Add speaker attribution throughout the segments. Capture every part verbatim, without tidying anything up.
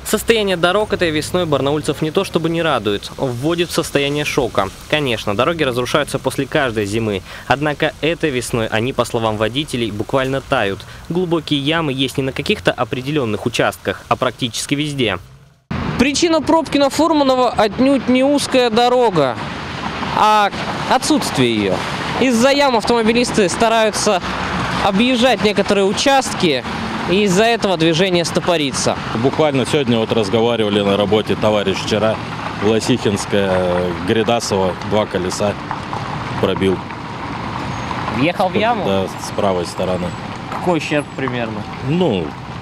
Speaker 1: Состояние дорог этой весной барнаульцев не то чтобы не радует, вводит в состояние шока. Конечно, дороги разрушаются после каждой зимы, однако этой весной они, по словам водителей, буквально тают. Глубокие ямы есть не на каких-то определенных участках, а практически везде. Причина пробки на Фурманова отнюдь не узкая дорога, а отсутствие ее. Из-за ям автомобилисты стараются объезжать некоторые участки, и из-за этого движение стопорится.
Speaker 2: Буквально сегодня вот разговаривали на работе, товарищ вчера, Власихинская, Гридасова, два колеса пробил.
Speaker 1: Въехал в яму?
Speaker 2: Да, с правой стороны.
Speaker 1: Какой ущерб примерно?
Speaker 2: Ну,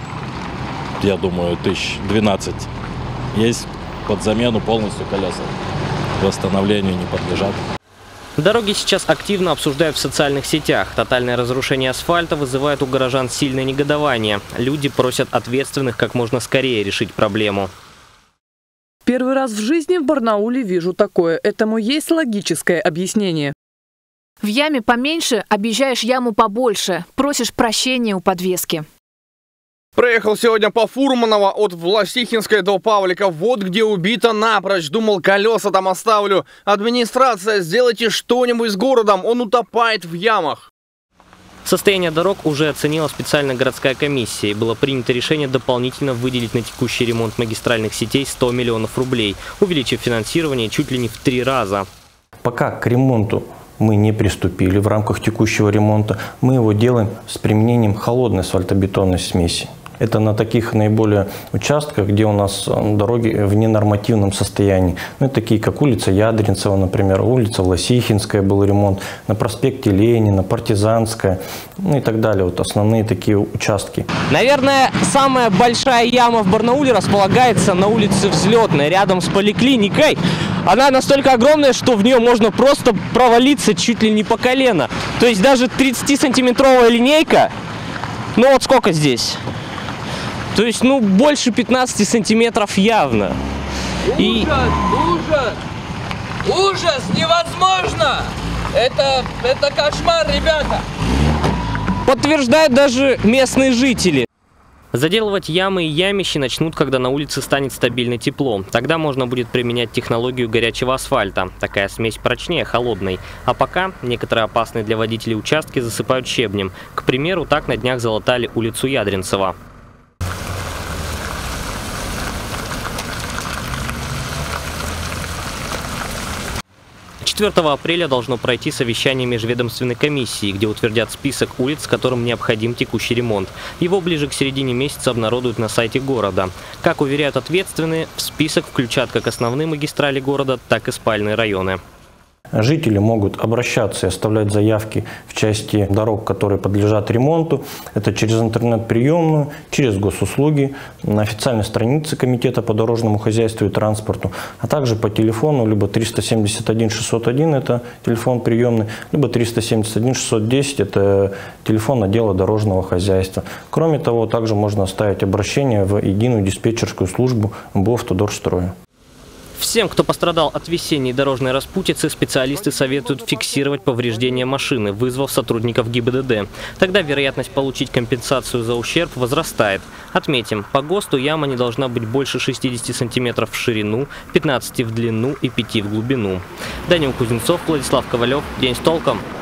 Speaker 2: я думаю, тысяч двенадцать. Есть под замену полностью колеса. Восстановлению не подлежат.
Speaker 1: Дороги сейчас активно обсуждают в социальных сетях. Тотальное разрушение асфальта вызывает у горожан сильное негодование. Люди просят ответственных как можно скорее решить проблему.
Speaker 3: Первый раз в жизни в Барнауле вижу такое. Этому есть логическое объяснение.
Speaker 4: В яме поменьше, объезжаешь яму побольше, просишь прощения у подвески.
Speaker 5: Проехал сегодня по Фурманова от Власихинской до Павлика. Вот где убито напрочь. Думал, колеса там оставлю. Администрация, сделайте что-нибудь с городом. Он утопает в ямах.
Speaker 1: Состояние дорог уже оценила специальная городская комиссия. И было принято решение дополнительно выделить на текущий ремонт магистральных сетей сто миллионов рублей, увеличив финансирование чуть ли не в три раза.
Speaker 6: Пока к ремонту мы не приступили в рамках текущего ремонта, мы его делаем с применением холодной асфальтобетонной смеси. Это на таких наиболее участках, где у нас дороги в ненормативном состоянии. Ну, такие как улица Ядринцева, например, улица Власихинская был ремонт, на проспекте Ленина, Партизанская, ну и так далее. Вот основные такие участки.
Speaker 1: Наверное, самая большая яма в Барнауле располагается на улице Взлетной, рядом с поликлиникой. Она настолько огромная, что в нее можно просто провалиться чуть ли не по колено. То есть даже тридцатисантиметровая линейка, ну вот сколько здесь? То есть, ну, больше пятнадцати сантиметров явно.
Speaker 7: Ужас, И... ужас, ужас, невозможно! Это, это кошмар, ребята!
Speaker 1: Подтверждают даже местные жители. Заделывать ямы и ямищи начнут, когда на улице станет стабильно тепло. Тогда можно будет применять технологию горячего асфальта. Такая смесь прочнее холодной. А пока некоторые опасные для водителей участки засыпают щебнем. К примеру, так на днях залатали улицу Ядринцева. четвёртого апреля должно пройти совещание межведомственной комиссии, где утвердят список улиц, которым необходим текущий ремонт. Его ближе к середине месяца обнародуют на сайте города. Как уверяют ответственные, в список включат как основные магистрали города, так и спальные районы.
Speaker 6: Жители могут обращаться и оставлять заявки в части дорог, которые подлежат ремонту. Это через интернет-приемную, через госуслуги, на официальной странице Комитета по дорожному хозяйству и транспорту, а также по телефону либо триста семьдесят один шестьсот один, это телефон приемный, либо триста семьдесят один шестьсот десять, это телефон отдела дорожного хозяйства. Кроме того, также можно оставить обращение в единую диспетчерскую службу эм бэ о «Автодорстроя».
Speaker 1: Всем, кто пострадал от весенней дорожной распутицы, специалисты советуют фиксировать повреждения машины, вызвав сотрудников ГИБДД. Тогда вероятность получить компенсацию за ущерб возрастает. Отметим, по ГОСТу яма не должна быть больше шестидесяти сантиметров в ширину, пятнадцати в длину и пяти в глубину. Данил Кузнецов, Владислав Ковалев. День с толком.